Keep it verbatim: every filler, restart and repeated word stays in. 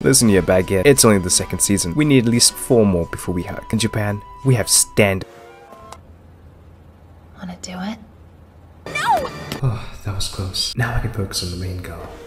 Listen here, baguette. It's only the second season. We need at least four more before we hug. In Japan, we have stand. Wanna do it? No! Oh, that was close. Now I can focus on the main goal.